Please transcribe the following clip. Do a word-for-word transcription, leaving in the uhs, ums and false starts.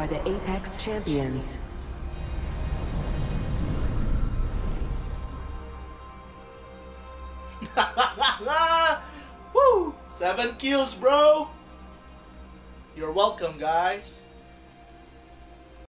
the Apex Champions. Woo! Seven kills, bro! You're welcome, guys.